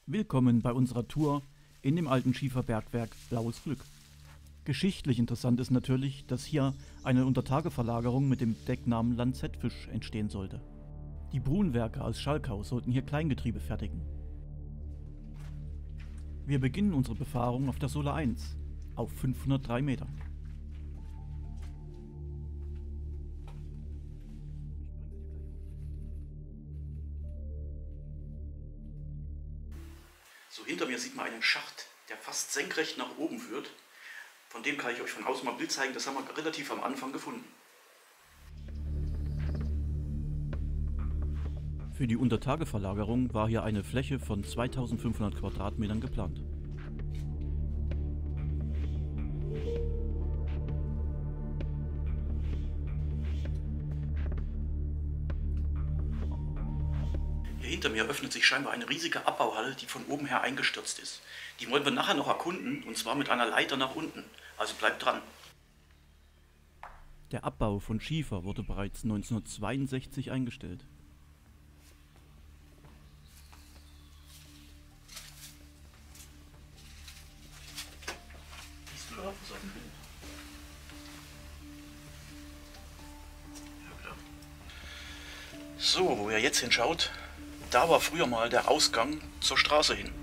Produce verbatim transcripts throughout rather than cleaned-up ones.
Willkommen bei unserer Tour in dem alten Schieferbergwerk Blaues Glück. Geschichtlich interessant ist natürlich, dass hier eine Untertageverlagerung mit dem Decknamen Lanzettfisch entstehen sollte. Die Brunwerke aus Schalkau sollten hier Kleingetriebe fertigen. Wir beginnen unsere Befahrung auf der Sohle eins auf fünfhundertdrei Meter. So hinter mir sieht man einen Schacht, der fast senkrecht nach oben führt. Von dem kann ich euch von außen mal ein Bild zeigen, das haben wir relativ am Anfang gefunden. Für die Untertageverlagerung war hier eine Fläche von zweitausendfünfhundert Quadratmetern geplant. Hier hinter mir öffnet sich scheinbar eine riesige Abbauhalle, die von oben her eingestürzt ist. Die wollen wir nachher noch erkunden, und zwar mit einer Leiter nach unten. Also bleibt dran. Der Abbau von Schiefer wurde bereits neunzehnhundertzweiundsechzig eingestellt. Siehst du da was auf dem Bild? Ja, klar. So, wo ihr jetzt hinschaut, da war früher mal der Ausgang zur Straße hin.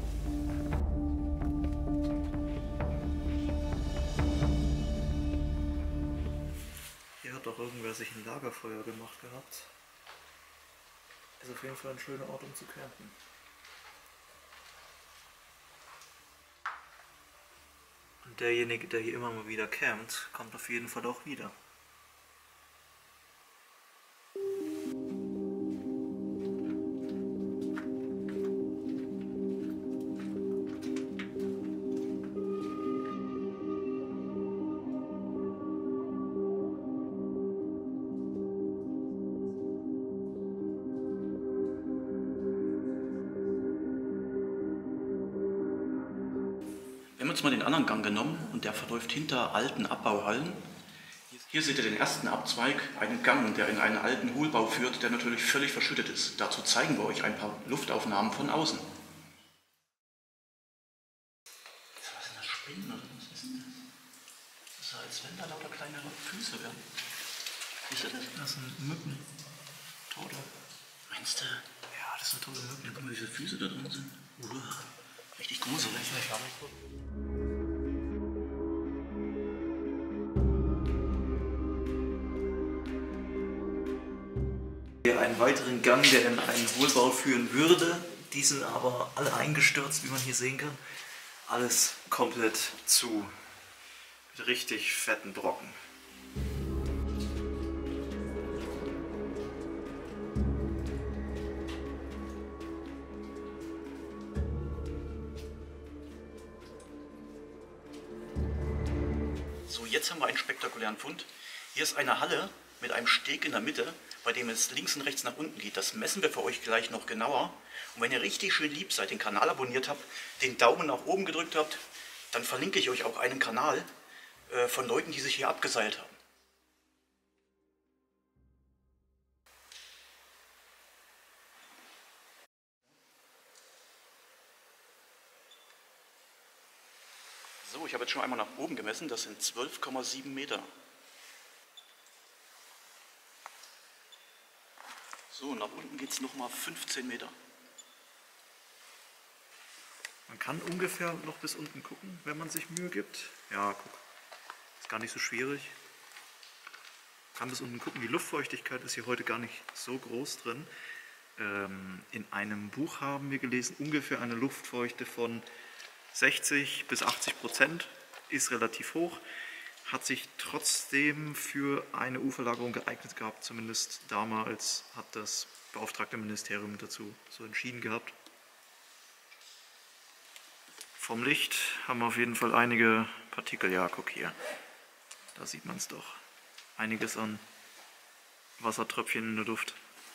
Hier hat doch irgendwer sich ein Lagerfeuer gemacht gehabt. Ist auf jeden Fall ein schöner Ort, um zu campen. Und derjenige, der hier immer mal wieder campt, kommt auf jeden Fall auch wieder. Wir haben jetzt mal den anderen Gang genommen und der verläuft hinter alten Abbauhallen. Hier seht ihr den ersten Abzweig, einen Gang, der in einen alten Hohlbau führt, der natürlich völlig verschüttet ist. Dazu zeigen wir euch ein paar Luftaufnahmen von außen. Was sind das, Spinnen oder was ist denn das? Das ist so, als wenn da lauter kleine Füße wären. Siehst du das? Das sind Mücken. Tote. Meinst du? Ja, das sind tote Mücken. Ja, guck mal, wie viele Füße da drin sind. Uah, richtig gruselig. Hier einen weiteren Gang, der in einen Hohlbau führen würde. Die sind aber alle eingestürzt, wie man hier sehen kann. Alles komplett zu. Mit richtig fetten Brocken. So, jetzt haben wir einen spektakulären Fund. Hier ist eine Halle mit einem Steg in der Mitte, bei dem es links und rechts nach unten geht. Das messen wir für euch gleich noch genauer. Und wenn ihr richtig schön lieb seid, den Kanal abonniert habt, den Daumen nach oben gedrückt habt, dann verlinke ich euch auch einen Kanal äh, von Leuten, die sich hier abgeseilt haben. So, ich habe jetzt schon einmal nach oben gemessen, das sind zwölf Komma sieben Meter. So, nach unten geht es nochmal fünfzehn Meter. Man kann ungefähr noch bis unten gucken, wenn man sich Mühe gibt. Ja, guck. Ist gar nicht so schwierig. Man kann bis unten gucken. Die Luftfeuchtigkeit ist hier heute gar nicht so groß drin. Ähm, in einem Buch haben wir gelesen, ungefähr eine Luftfeuchte von sechzig bis achtzig Prozent. Ist relativ hoch. Hat sich trotzdem für eine Uferlagerung geeignet gehabt. Zumindest damals hat das beauftragte Ministerium dazu so entschieden gehabt. Vom Licht haben wir auf jeden Fall einige Partikel. Ja, guck hier. Da sieht man es doch. Einiges an Wassertröpfchen in der Luft.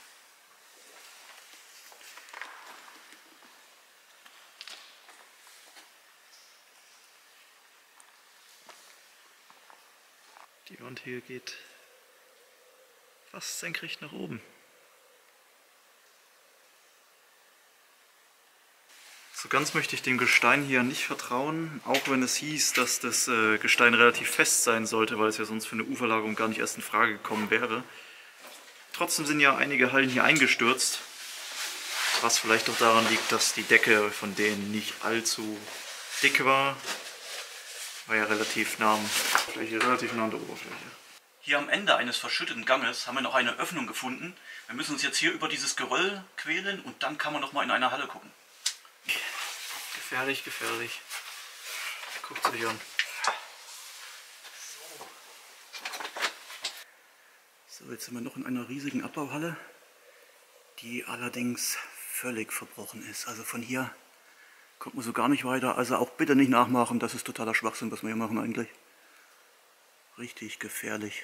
Die Wand hier geht fast senkrecht nach oben. So ganz möchte ich dem Gestein hier nicht vertrauen, auch wenn es hieß, dass das äh, Gestein relativ fest sein sollte, weil es ja sonst für eine Uferlagerung gar nicht erst in Frage gekommen wäre. Trotzdem sind ja einige Hallen hier eingestürzt, was vielleicht auch daran liegt, dass die Decke von denen nicht allzu dick war. War ja relativ nah, relativ nah an der Oberfläche. Hier am Ende eines verschütteten Ganges haben wir noch eine Öffnung gefunden. Wir müssen uns jetzt hier über dieses Geröll quälen und dann kann man noch mal in eine Halle gucken. Gefährlich, gefährlich. Guckt euch an. So, jetzt sind wir noch in einer riesigen Abbauhalle, die allerdings völlig verbrochen ist. Also von hier kommt man so gar nicht weiter. Also auch bitte nicht nachmachen, das ist totaler Schwachsinn, was wir hier machen eigentlich. Richtig gefährlich.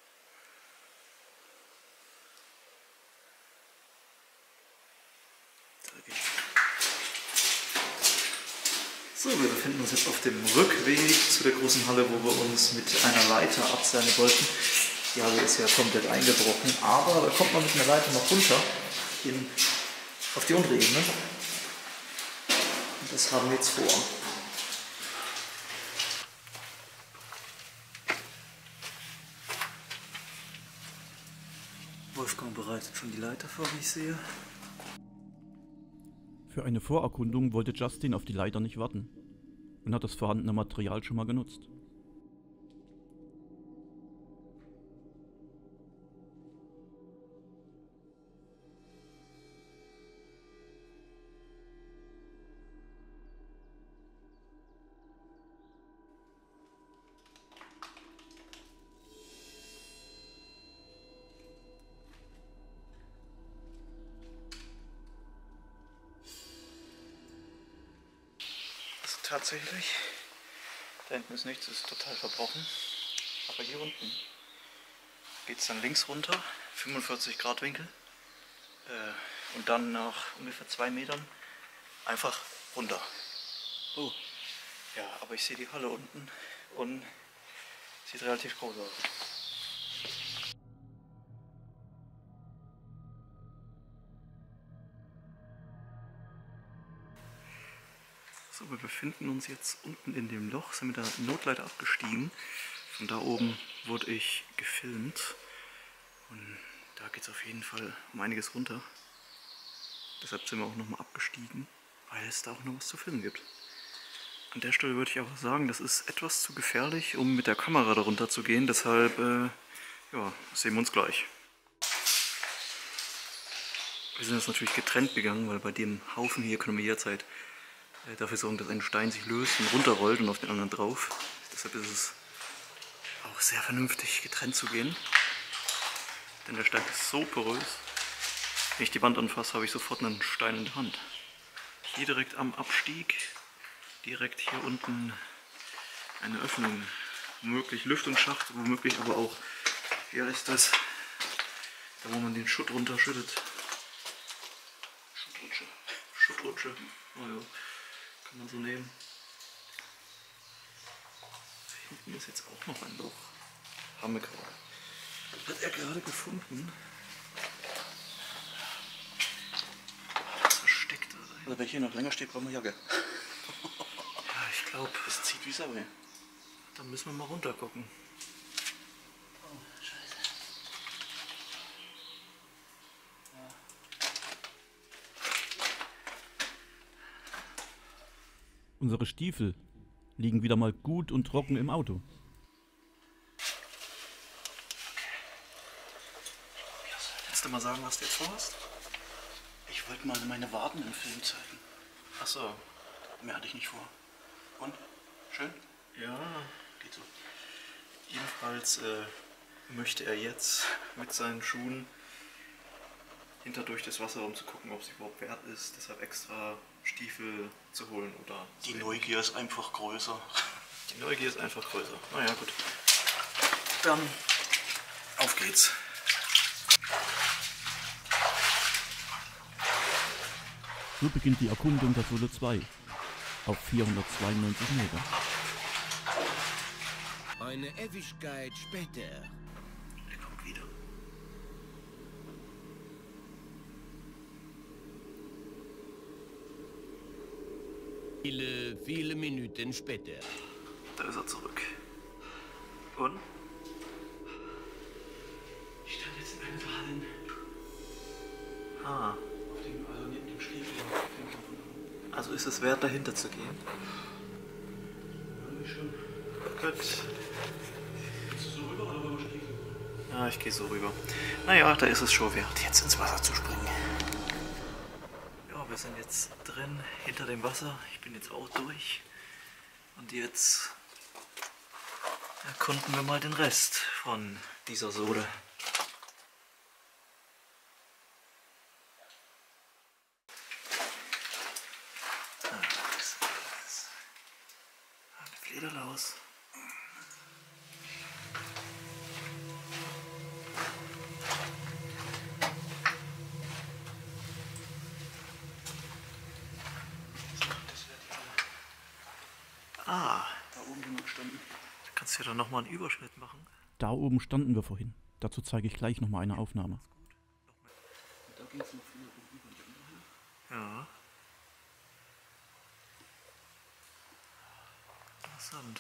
So, wir befinden uns jetzt auf dem Rückweg zu der großen Halle, wo wir uns mit einer Leiter abseilen wollten. Die Halle ist ja komplett eingebrochen, aber da kommt man mit einer Leiter noch runter in, auf die untere Ebene. Und das haben wir jetzt vor. Wolfgang bereitet schon die Leiter vor, wie ich sehe. Für eine Vorerkundung wollte Justin auf die Leiter nicht warten und hat das vorhandene Material schon mal genutzt. Tatsächlich. Da hinten ist nichts, ist total verbrochen. Aber hier unten geht es dann links runter, fünfundvierzig Grad Winkel. Äh, und dann nach ungefähr zwei Metern einfach runter. Oh. Ja, aber ich sehe die Halle unten und sieht relativ groß aus. So, wir befinden uns jetzt unten in dem Loch, sind mit der Notleiter abgestiegen. Von da oben wurde ich gefilmt und da geht es auf jeden Fall um einiges runter. Deshalb sind wir auch nochmal abgestiegen, weil es da auch noch was zu filmen gibt. An der Stelle würde ich auch sagen, das ist etwas zu gefährlich, um mit der Kamera darunter zu gehen. Deshalb äh, ja, sehen wir uns gleich. Wir sind jetzt natürlich getrennt gegangen, weil bei dem Haufen hier können wir jederzeit dafür sorgen, dass ein Stein sich löst und runterrollt und auf den anderen drauf. Deshalb ist es auch sehr vernünftig, getrennt zu gehen. Denn der Stein ist so porös. Wenn ich die Wand anfasse, habe ich sofort einen Stein in der Hand. Hier direkt am Abstieg, direkt hier unten eine Öffnung. Womöglich Lüftungsschacht, womöglich aber auch, wie heißt das, da wo man den Schutt runterschüttet. Schuttrutsche. Schuttrutsche. Oh ja. Kann man so nehmen. Da hinten ist jetzt auch noch ein Loch. Haben wir gerade. Hat er gerade gefunden. Was versteckt da rein? Also wenn hier noch länger steht, brauchen wir Jacke. Ja, ich glaube. Es zieht wie Sau. Dann müssen wir mal runter gucken. Oh, scheiße. Ja. Unsere Stiefel liegen wieder mal gut und trocken im Auto. Willst du mal sagen, was du jetzt vorhast? Ich wollte mal meine Waden im Film zeigen. Achso. Mehr hatte ich nicht vor. Und? Schön? Ja. Geht so. Jedenfalls äh, möchte er jetzt mit seinen Schuhen hinter durch das Wasser, um zu gucken, ob es überhaupt wert ist, deshalb extra Stiefel zu holen oder... Die Neugier ist einfach größer. Die Neugier ist einfach größer. Naja, gut. Dann auf geht's. So beginnt die Erkundung der Solo zwei auf vierhundertzweiundneunzig Meter. Eine Ewigkeit später. Er kommt wieder. Viele, viele Minuten später. Da ist er zurück. Und? Ich stand jetzt in einer der Hallen. Ah. Auf dem, also neben dem Steg. Also ist es wert, dahinter zu gehen? Irgendwie schon. Gut. Willst du so rüber oder wollen wir Steg? Ja, ich gehe so rüber. Naja, da ist es schon wert, jetzt ins Wasser zu springen. Ja, wir sind jetzt drin, hinter dem Wasser. Ich bin jetzt auch durch. Und jetzt erkunden wir mal den Rest von dieser Sohle. Eine Flederlaus. Ah, Da oben sind wir gestanden. da kannst du ja dann nochmal einen Überschnitt machen. Da oben standen wir vorhin. Dazu zeige ich gleich nochmal eine Aufnahme. Da ging es noch viel rüber in die andere Halle. Ja. Interessant.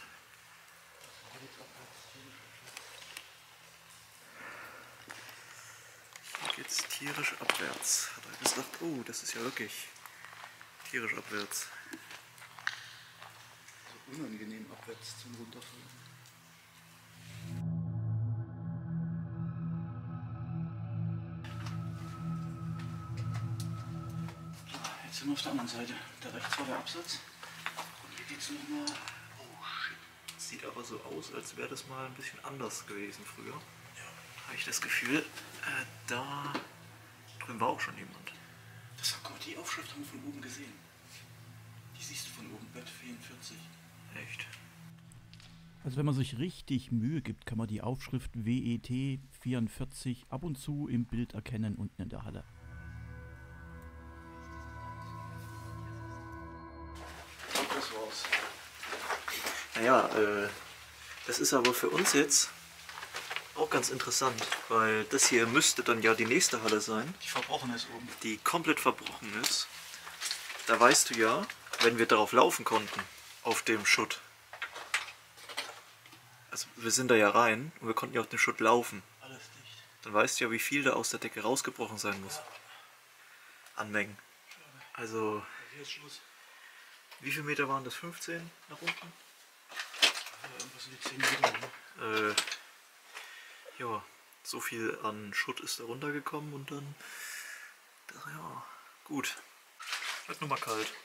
Hier geht's tierisch abwärts. Hat er gesagt, oh, das ist ja wirklich tierisch abwärts. So unangenehm abwärts zum Runterfallen. Jetzt sind wir auf der anderen Seite. Da rechts war der Absatz. Und hier geht's nochmal. Oh shit. Sieht aber so aus, als wäre das mal ein bisschen anders gewesen früher. Ja. Habe ich das Gefühl, äh, da drüben war auch schon jemand. Das, guck mal, die Aufschrift haben wir von oben gesehen. Die siehst du von oben, Bett vierundvierzig. Echt? Also wenn man sich richtig Mühe gibt, kann man die Aufschrift W E T vierundvierzig ab und zu im Bild erkennen unten in der Halle. Das war's. Naja, äh, das ist aber für uns jetzt auch ganz interessant, weil das hier müsste dann ja die nächste Halle sein, Die verbrochen ist oben. die komplett verbrochen ist. Da weißt du ja, wenn wir darauf laufen konnten, auf dem Schutt. Also wir sind da ja rein und wir konnten ja auf dem Schutt laufen. Alles dicht. Dann weißt du ja, wie viel da aus der Decke rausgebrochen sein muss. An Mengen. Also, Hier ist Schluss. wie viele Meter waren das? fünfzehn nach unten? Ja, irgendwas wie zehn Meter. Äh, ja, so viel an Schutt ist da runtergekommen und dann, ja, gut. Wird nur mal kalt.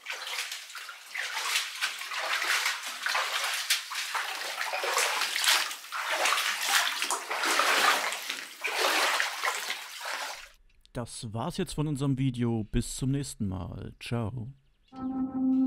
Das war's jetzt von unserem Video. Bis zum nächsten Mal. Ciao.